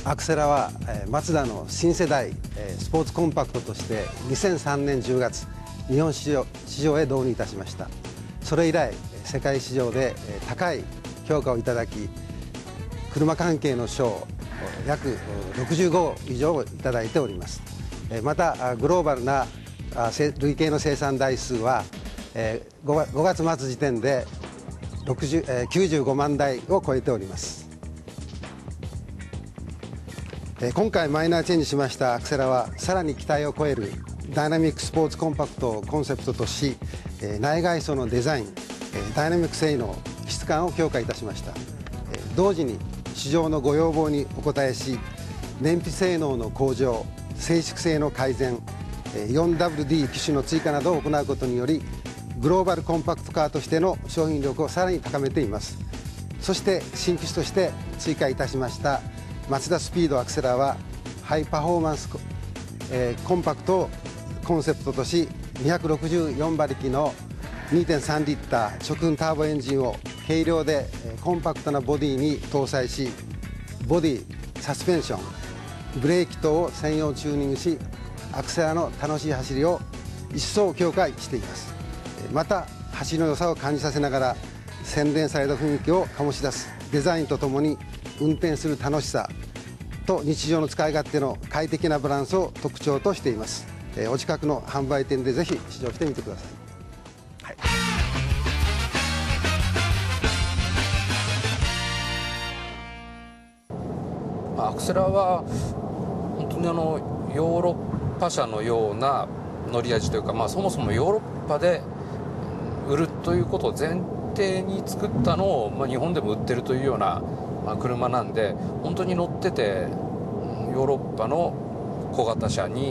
アクセラはマツダの新世代スポーツコンパクトとして2003年10月日本市場へ導入いたしました。それ以来世界市場で高い評価をいただき、車関係の賞約65以上いただいております。またグローバルな累計の生産台数は5月末時点で95万台を超えております。今回マイナーチェンジしましたアクセラは、さらに期待を超えるダイナミックスポーツコンパクトをコンセプトとし、内外装のデザイン、ダイナミック性能、質感を強化いたしました。同時に市場のご要望にお応えし、燃費性能の向上、静粛性の改善、4WD 機種の追加などを行うことにより、グローバルコンパクトカーとしての商品力をさらに高めています。そして新機種として追加いたしましたマツダスピードアクセラは、ハイパフォーマンス、コンパクトをコンセプトとし、264馬力の 2.3 リッター直噴ターボエンジンを軽量でコンパクトなボディに搭載し、ボディ、サスペンション、ブレーキ等を専用チューニングし、アクセラの楽しい走りを一層強化しています。また走りの良さを感じさせながら洗練された雰囲気を醸し出すデザインとともに、運転する楽しさと日常の使い勝手の快適なバランスを特徴としています。お近くの販売店でぜひ試乗してみてください。はい、 アクセラは本当にヨーロッパ車のような乗り味というか、そもそもヨーロッパで売るということを前提に作ったのを、日本でも売ってるというような、車なんで、本当に乗っててヨーロッパの小型車に、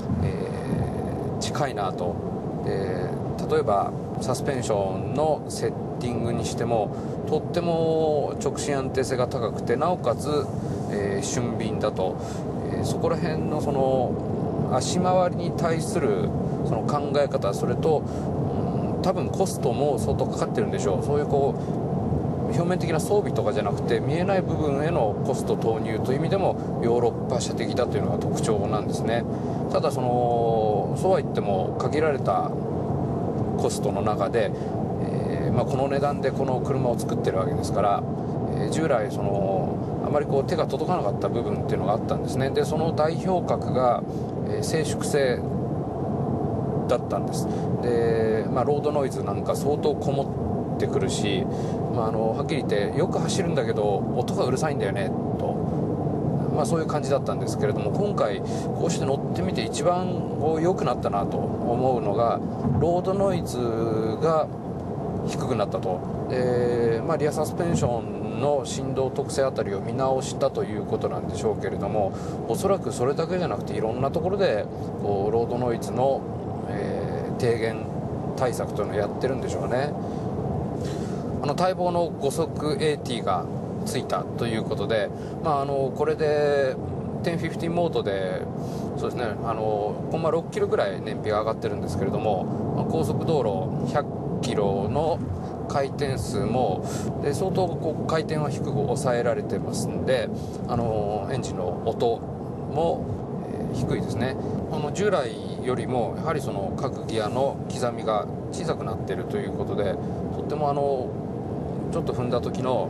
近いなと。例えばサスペンションのセッティングにしてもとっても直進安定性が高くて、なおかつ、俊敏だと、そこら辺のその足回りに対するその考え方、それと、多分コストも相当かかってるんでしょう。そういう表面的な装備とかじゃなくて、見えない部分へのコスト投入という意味でもヨーロッパ車的だというのが特徴なんですね。ただそうは言っても限られたコストの中で、この値段でこの車を作ってるわけですから、従来あまり手が届かなかった部分っていうのがあったんですね。でその代表格が、静粛性だったんです。で、ロードノイズなんか相当こもってくるし、はっきり言ってよく走るんだけど音がうるさいんだよねと、そういう感じだったんですけれども、今回こうして乗ってみて一番良くなったなと思うのが、ロードノイズが低くなったと。リアサスペンションの振動特性あたりを見直したということなんでしょうけれども、おそらくそれだけじゃなくていろんなところでロードノイズの、低減対策というのをやってるんでしょうね。待望の5速 AT がついたということで、これで1050モードでそうですね、コンマ6キロぐらい燃費が上がってるんですけれども、高速道路100キロの回転数も相当回転は低く抑えられてますんで、エンジンの音も、低いですね。従来よりもやはり各ギアの刻みが小さくなっているということで、とってもちょっと踏んだ時の、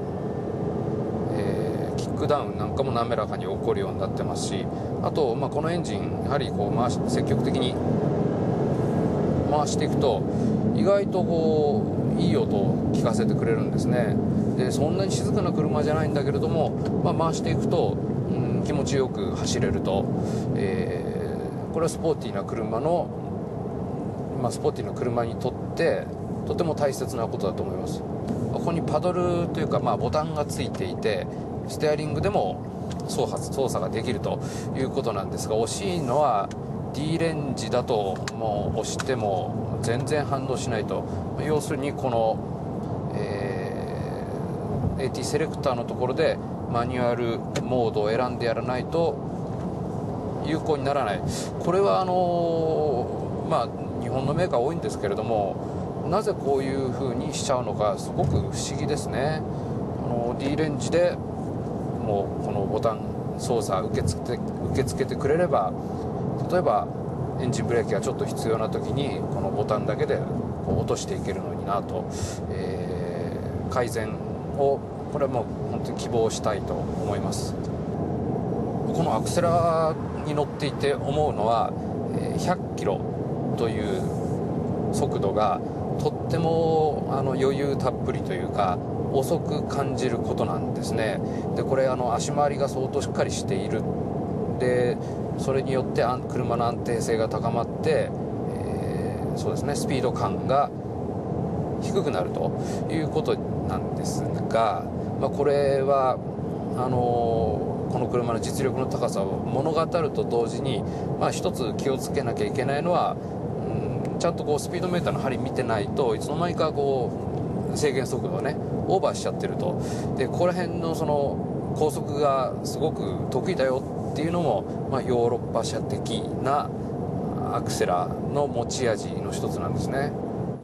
キックダウンなんかも滑らかに起こるようになってますし、あと、このエンジンやはり積極的に回していくと意外といい音を聞かせてくれるんですね。でそんなに静かな車じゃないんだけれども、回していくと、気持ちよく走れると、これはスポーティーな車の、スポーティーな車にとってとても大切なことだと思います。ここにパドルというか、ボタンがついていて、ステアリングでも操作ができるということなんですが、惜しいのは D レンジだともう押しても全然反応しないと。要するにこの、AT セレクターのところでマニュアルモードを選んでやらないと有効にならない。これは日本のメーカー多いんですけれども、なぜこういう風にしちゃうのかすごく不思議ですね。D レンジでもうこのボタン操作受け付けてくれれば、例えばエンジンブレーキがちょっと必要な時にこのボタンだけでこう落としていけるのになと、改善をこれはもう本当に希望したいと思います。このアクセラに乗っていて思うのは、100キロという速度がとっても余裕たっぷりというか遅く感じることなんですね。でこれ足回りが相当しっかりしている。でそれによって車の安定性が高まって、そうですね、スピード感が低くなるということなんですが、これはこの車の実力の高さを物語ると同時に、一つ気をつけなきゃいけないのは、ちゃんとこうスピードメーターの針見てないといつの間にかこう制限速度がねオーバーしちゃってると。でここら辺のその高速がすごく得意だよっていうのも、ヨーロッパ車的なアクセラの持ち味の一つなんですね。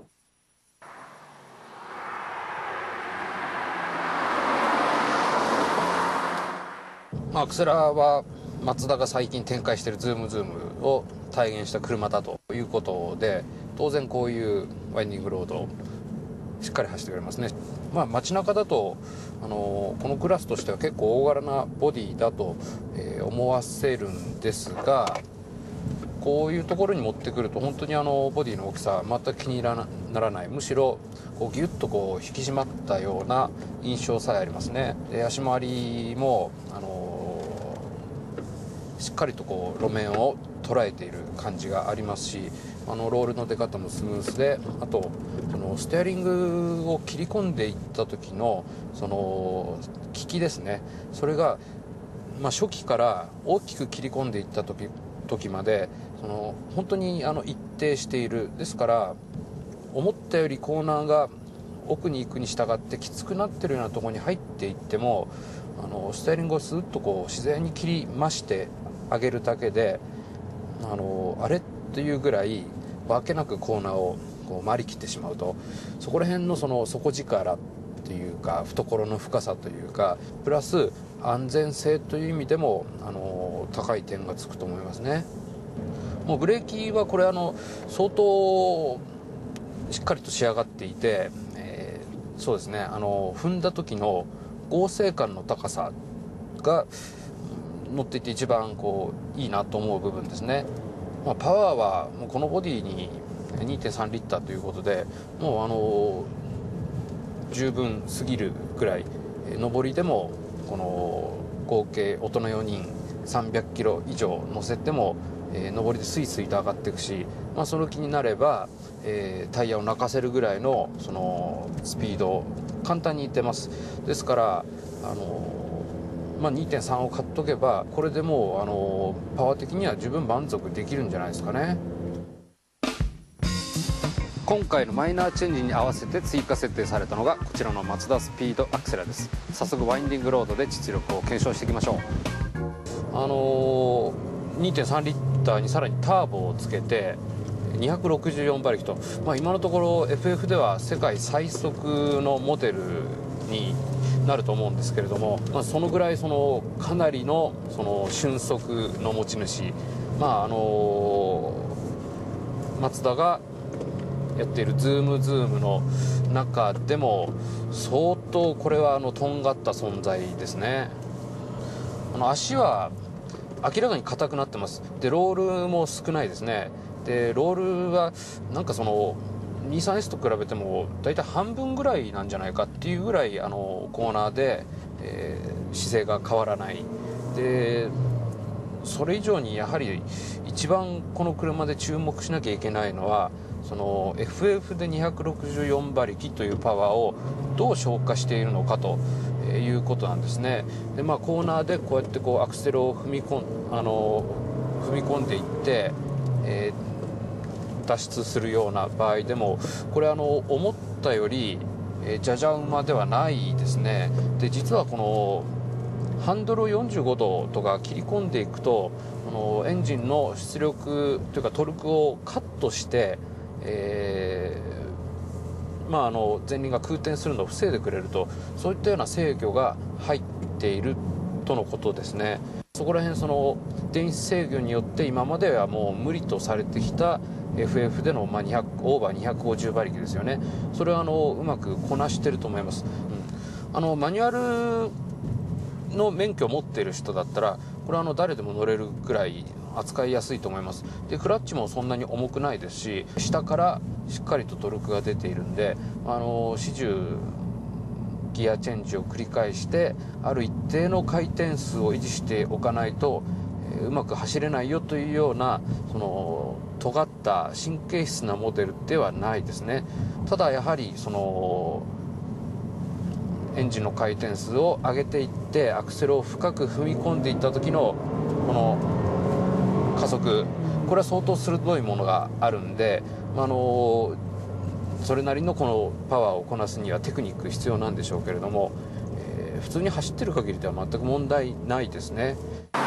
アクセラはマツダが最近展開しているズームを体現した車だということで、当然こういうワインディングロードをしっかり走ってくれますね。街中だとこのクラスとしては結構大柄なボディだと、思わせるんですが、こういうところに持ってくると本当にボディの大きさ全く気にならない、むしろこうギュッとこう引き締まったような印象さえありますね。で足回りもしっかりとこう路面を捉えている感じがありますし、ロールの出方もスムースで、あとステアリングを切り込んでいった時のその利きですね、それが、初期から大きく切り込んでいった時まで本当に一定している。ですから思ったよりコーナーが奥に行くに従ってきつくなってるようなところに入っていっても、ステアリングをスーッとこう自然に切り増してあげるだけであれっていうぐらいわけなくコーナーをこう回り切ってしまうと、そこら辺の底力っていうか懐の深さというか、プラス安全性という意味でも高い点がつくと思いますね。もうブレーキはこれ相当しっかりと仕上がっていて、そうですね、踏んだ時の剛性感の高さが乗っていて一番こういいなと思う部分ですね。パワーはもうこのボディに 2.3 リッターということで、もう十分すぎるぐらい、上りでもこの合計大人4人300キロ以上乗せても、上りでスイスイと上がっていくし、その気になれば、タイヤを泣かせるぐらいのそのスピードを簡単にいってます。ですから2.3 を買っとけばこれでもうパワー的には十分満足できるんじゃないですかね。今回のマイナーチェンジに合わせて追加設定されたのがこちらのマツダスピードアクセラです。早速ワインディングロードで実力を検証していきましょう。2.3 リッターにさらにターボをつけて264馬力と、今のところ FF では世界最速のモデルになると思うんですけれども、そのぐらいかなりの俊足の持ち主、マツダがやっているズームの中でも相当これはとんがった存在ですね。足は明らかに硬くなってます。でロールも少ないですね。でロールはなんか23S と比べてもだいたい半分ぐらいなんじゃないかっていうぐらいコーナーで、姿勢が変わらない。でそれ以上にやはり一番この車で注目しなきゃいけないのはFF で264馬力というパワーをどう消化しているのかということなんですね。でコーナーでこうやってアクセルを踏み込んでいって、脱出するような場合でもこれ思ったよりじゃじゃ馬ではないですね。で実はこのハンドルを45度とか切り込んでいくとエンジンの出力というかトルクをカットして、前輪が空転するのを防いでくれると、そういったような制御が入っているとのことですね。そこら辺電子制御によって今まではもう無理とされてきた FF での、オーバー250馬力ですよね。それはうまくこなしてると思います。マニュアルの免許を持っている人だったらこれは誰でも乗れるくらい扱いやすいと思います。でクラッチもそんなに重くないですし、下からしっかりとトルクが出ているんで、始終ギアチェンジを繰り返してある一定の回転数を維持しておかないと、うまく走れないよというような尖った神経質なモデルではないですね。ただやはりエンジンの回転数を上げていってアクセルを深く踏み込んでいった時のこの加速、これは相当鋭いものがあるんで、それなりのこのパワーをこなすにはテクニック必要なんでしょうけれども、普通に走ってる限りでは全く問題ないですね。